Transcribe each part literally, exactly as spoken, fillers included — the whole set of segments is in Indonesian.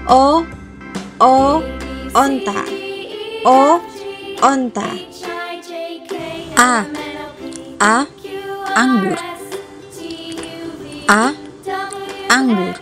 O, O, onta. O, onta. A, A, anggur. A, anggur.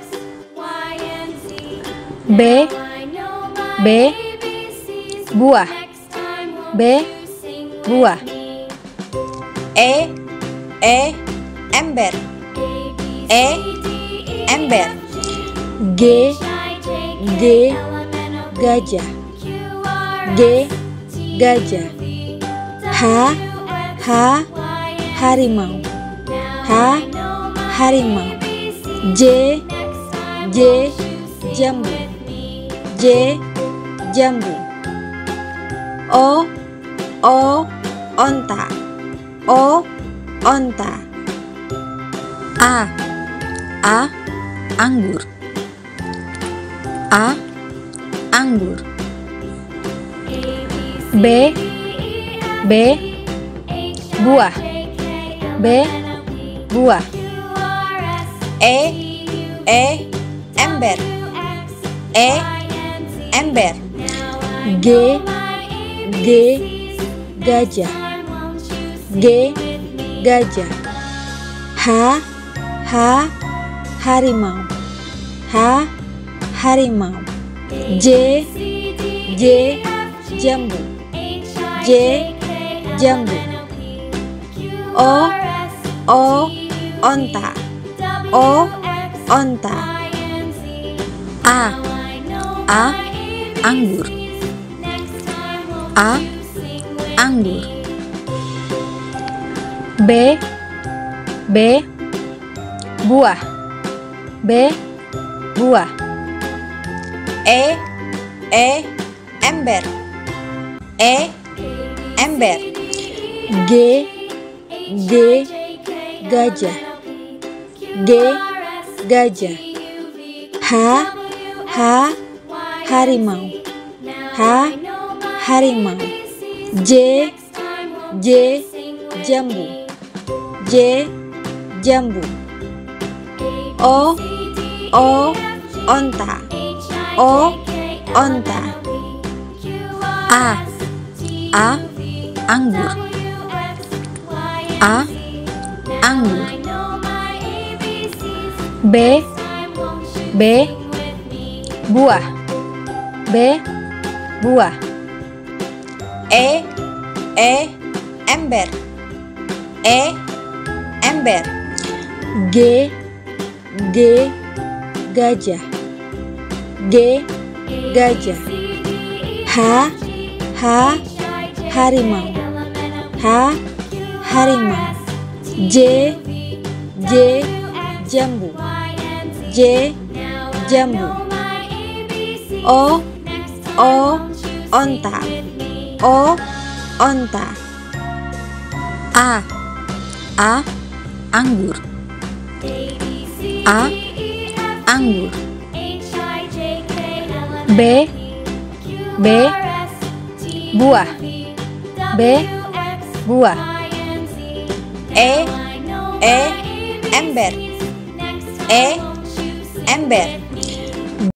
B, B, buah. B, buah. E, E, ember. E, ember. G, G, gajah. G, gajah. H, H, harimau. H, harimau. J, J, jambu. J, jambu. O, O, onta. O, onta. A, A, anggur. A, anggur. B, B, buah. B, buah. E, E, ember. E, ember. G, G, gajah. G, gajah. H, H, harimau. H, harimau. J, J, jambu. J, jambu. O, O, onta. O, onta. A, A, anggur. A, anggur. B, B, buah. B, buah. E, E, ember. E, ember. G, G, gajah. G, gajah. H, H, harimau. H, harimau. J, J, jambu. J, jambu. O, O, onta. O, onta. A, A, anggur. A, anggur. B, B, buah. B, buah. E, E, ember. E, ember. G, G, gajah. G, gajah. H, H, harimau. H, harimau. J, J, jambu. J, jambu. O, O, onta. O, onta. A, A, anggur. A, anggur. B, B, buah. B, buah. E, E, ember. E, ember.